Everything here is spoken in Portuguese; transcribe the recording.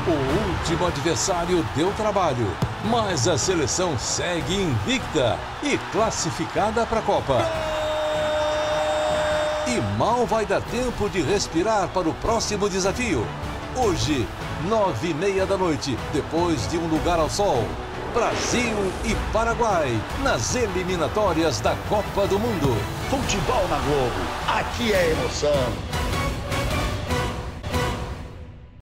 O último adversário deu trabalho, mas a seleção segue invicta e classificada para a Copa. E mal vai dar tempo de respirar para o próximo desafio. Hoje, 9h30 da noite, depois de Um Lugar ao Sol, Brasil e Paraguai, nas eliminatórias da Copa do Mundo. Futebol na Globo, aqui é emoção.